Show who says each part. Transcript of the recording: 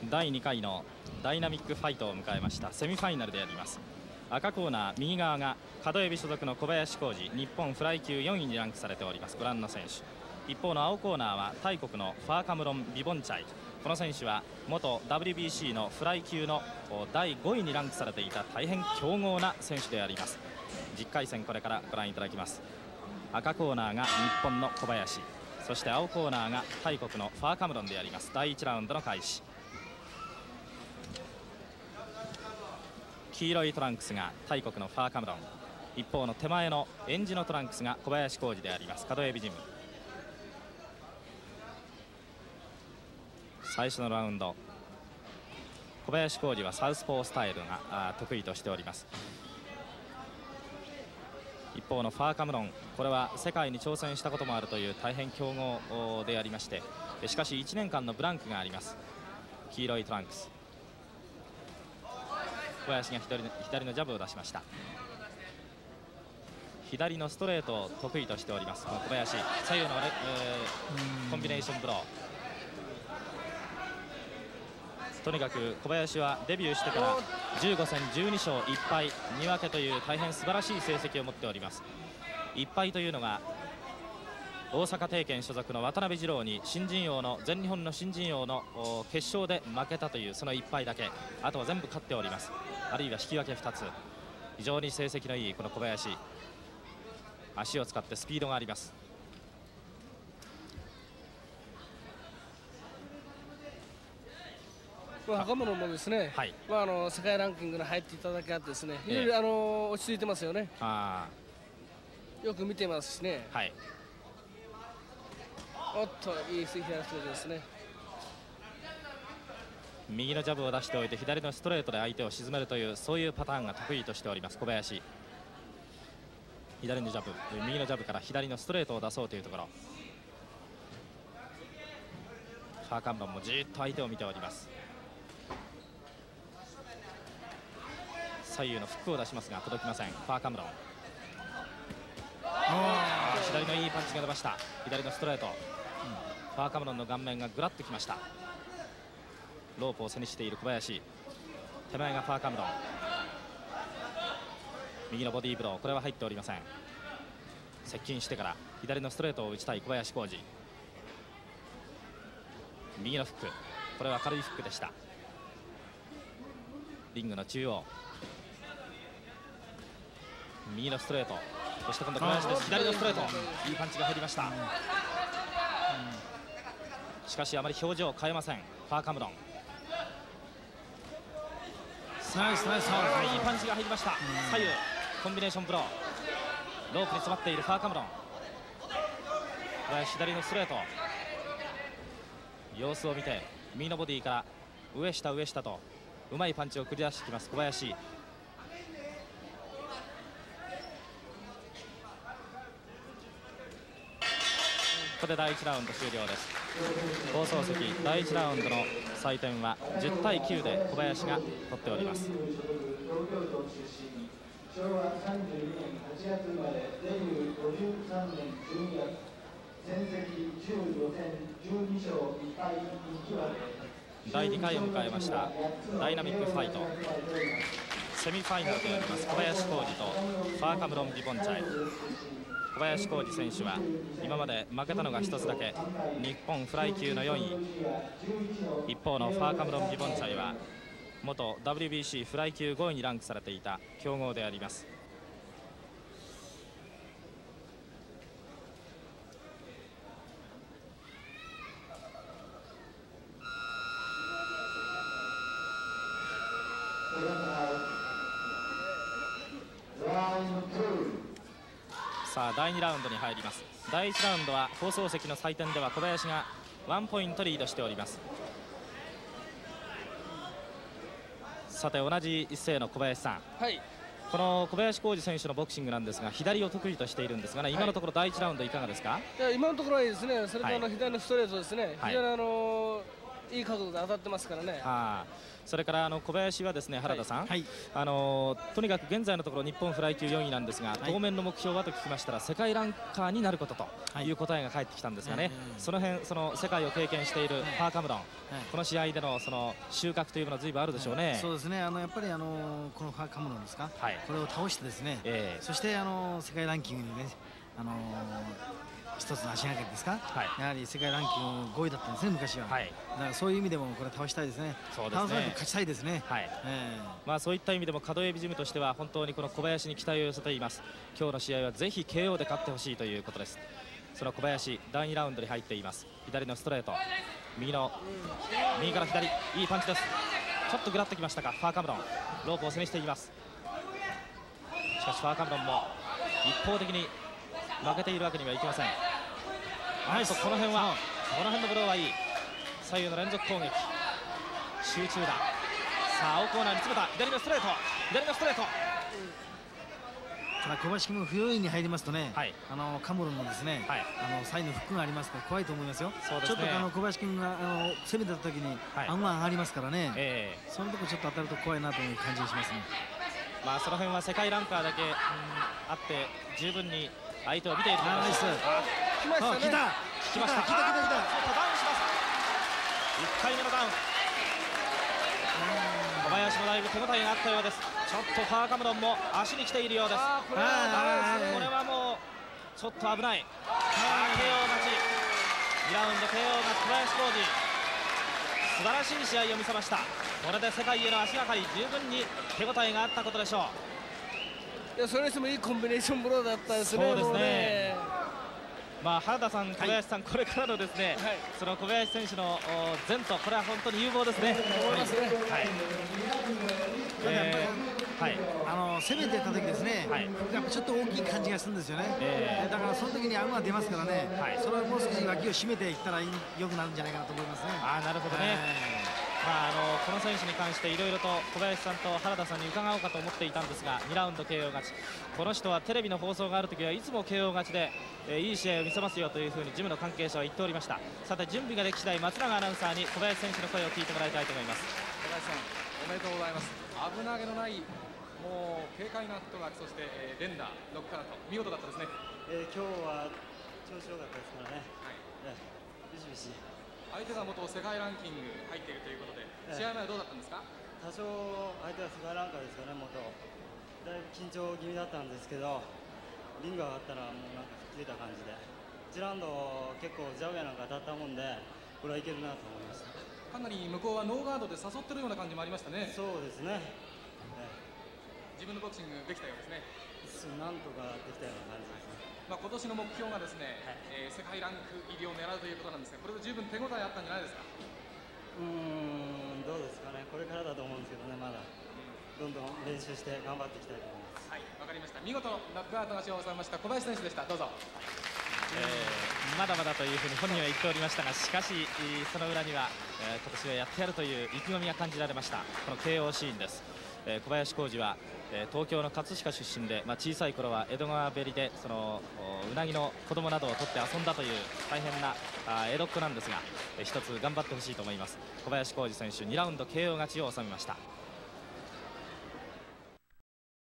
Speaker 1: 第2回のダイナミックファイトを迎えましたセミファイナルであります。赤コーナー右側が角海老所属の小林浩二、日本フライ級4位にランクされておりますご覧の選手。一方の青コーナーはタイ国のファーカムロン・ビボンチャイ、この選手は元 WBC のフライ級の第5位にランクされていた大変強豪な選手であります。10回戦これからご覧いただきます。赤コーナーが日本の小林、そして青コーナーがタイ国のファーカムロンであります。第1ラウンドの開始。黄色いトランクスがタイ国のファーカムロン、一方の手前のエンジのトランクスが小林浩二であります角海老ジム。最初のラウンド、小林浩二はサウスポースタイルが得意としております。一方のファーカムロン、これは世界に挑戦したこともあるという大変強豪でありまして、しかし1年間のブランクがあります。黄色いトランクス、小林が左のジャブを出しました。左のストレートを得意としております小林。左右の、コンビネーションブロー。とにかく小林はデビューしてから15戦12勝1敗2分けという大変素晴らしい成績を持っております。1敗というのが大阪帝拳所属の渡辺二郎に新人王の全日本の新人王の決勝で負けたというその1敗だけ、あとは全部勝っております。あるいは引き分け2つ。非常に成績のいいこの小林、足を使ってスピードがあります。
Speaker 2: 若者もですね、
Speaker 1: はい、
Speaker 2: 世界ランキングに入っていただけあってですね、非常に落ち着いてますよね。よく見てますしね。
Speaker 1: はい、
Speaker 2: おっといい左ストレートですね。
Speaker 1: 右のジャブを出しておいて左のストレートで相手を沈めるというそういうパターンが得意としております小林。左のジャブ、右のジャブから左のストレートを出そうというところ。ファーカムロンもじっと相手を見ております。左右のフックを出しますが届きませんファーカムロン。左のいいパンチが出ました。左のストレート、ファーカムロンの顔面がぐらっときました。ロープを背にしている小林、手前がファーカムロン。右のボディーブロー、これは入っておりません。接近してから左のストレートを打ちたい小林浩二。右のフック、これは軽いフックでした。リングの中央、右のストレート、そして今度小林です。左のストレート、いいパンチが入りました。しかしあまり表情を変えませんファーカムロン。ナイスナイス、いいパンチが入りました。左右コンビネーションブロー、ロープに詰まっているファーカムロン。小林左のストレート、様子を見て右のボディから上下上下とうまいパンチを繰り出してきます小林。ここで第1ラウンド終了です。放送席第1ラウンドの採点は10対9で小林が取っております。昭和32年8月生まれ、デビュー53年12月、戦績15戦12勝1敗1分け。第2回を迎えましたダイナミックファイトセミファイナルであります小林浩二とファーカムロン・ビボンチャイ。小林浩二選手は今まで負けたのが1つだけ、日本フライ級の4位。一方のファーカムロン・ビボンチャイは元 WBC フライ級5位にランクされていた強豪であります。さあ第2ラウンドに入ります。第1ラウンドは放送席の採点では小林が1ポイントリードしております。さて同じ一斉の小林さん、
Speaker 2: はい、
Speaker 1: この小林浩二選手のボクシングなんですが左を得意としているんですがね、今のところ第1ラウンドいかがですか？
Speaker 2: いや今のところはいいですね。それと左のストレートですね、
Speaker 1: はい、
Speaker 2: 非常にいい角度で当たってますからね。
Speaker 1: それから小林はですね、原田さん、とにかく現在のところ日本フライ級4位なんですが、当面の目標はと聞きましたら世界ランカーになることという答えが返ってきたんですがね、その辺世界を経験しているパーカムロン、この試合での収穫というものは随分あるでしょうね。
Speaker 3: そうですね、やっぱりこのパーカムロンですか、これを倒してですね、そして世界ランキングにね、一つの足がかりですか、やはり世界ランキング5位だったんですね、昔は。だからそういう意味でもこれ倒したいですね。倒さないと勝ちたいですね。
Speaker 1: そういった意味でも門江ジムとしては本当にこの小林に期待を寄せています。今日の試合はぜひ KO で勝ってほしいということです。その小林、第2ラウンドに入っています。左のストレート、右から左、いいパンチです。ちょっとぐらってきましたか、ファーカムロンロープを背にしています。しかしファーカムロンも一方的に負けているわけにはいきません。この辺のブローはいい。左右の連続攻撃、集中だ。さあ青コーナーに詰めた左のストレート、
Speaker 3: ただ小林君も不用意に入りますとね、カムロンのですね、サイのフックがありますから怖いと思いますよ。ちょっと小林君が攻めた時に顎が上がりますからね、そのとこちょっと当たると怖いなという感じがしますね。
Speaker 1: その辺は世界ランカーだけあって十分に相手を見ていると思います。
Speaker 2: 来ましたね。
Speaker 1: 来ました。ダウンします。1回目のダウン。小林もだいぶ手応えがあったようです。ちょっとファーカムロンも足に来ているようです。これはもうちょっと危ない。KO 勝ち。2ラウンド KO が小林浩二。素晴らしい試合を見せました。これで世界への足がかり、十分に手応えがあったことでしょう。
Speaker 2: それにしてもいいコンビネーションブローだったですね。
Speaker 1: そうですね。原田さん、小林さん、これからのですね、その小林選手の前途、これは本当に有望ですね。
Speaker 3: 攻めていった時ですね、やっぱちょっと大きい感じがするんですよね。だからその時に顎が出ますからね、それをもう少し脇を締めていったら良くなるんじゃないかなと思いますね。
Speaker 1: なるほどね。この選手に関していろいろと小林さんと原田さんに伺おうかと思っていたんですが、2ラウンド KO 勝ち。この人はテレビの放送があるときはいつも KO 勝ちで、いい試合を見せますよというふうにジムの関係者は言っておりました。さて準備ができ次第、松永アナウンサーに小林選手の声を聞いてもらいたいと思います。
Speaker 4: 小林さん、おめでとうございます。危なげのないもう軽快なフットワーク、そして連打ノックアウト、見事だったですね。
Speaker 5: 今日は調子良かったですからね。ビシビシ。
Speaker 4: 相手が元世界ランキング入っているということで、試合前はどうだったんですか？
Speaker 5: 多少相手は世界ランカーですよね、元。だいぶ緊張気味だったんですけど、リングが上がったらもうなんか吹っ切れた感じで、1ラウンド結構ジャブやなんか当たったもんで、これはいけるなと思いました。
Speaker 4: かなり向こうはノーガードで誘ってるような感じもありましたね。
Speaker 5: そうですね。
Speaker 4: 自分のボクシングできたようですね。
Speaker 5: なんとかできたような感じですね。
Speaker 4: 今年の目標がですね、世界ランク入りを狙うということなんですが、これで十分手応えあったんじゃないですか？
Speaker 5: どうですかね、これからだと思うんですけどね、まだどんどん練習して頑張っていきたいと思います。
Speaker 4: わかりました。見事ノックアウト勝ちを収めました小林選手でした。どうぞ。
Speaker 1: まだまだというふうに本人は言っておりましたが、しかしその裏には、今年はやってやるという意気込みが感じられました。この KO シーンです。小林浩二は東京の葛飾出身で、小さい頃は江戸川べりでうなぎの子供などを取って遊んだという大変な江戸っ子なんですが、一つ頑張ってほしいと思います。小林浩二選手2ラウンド KO 勝ちを収めました。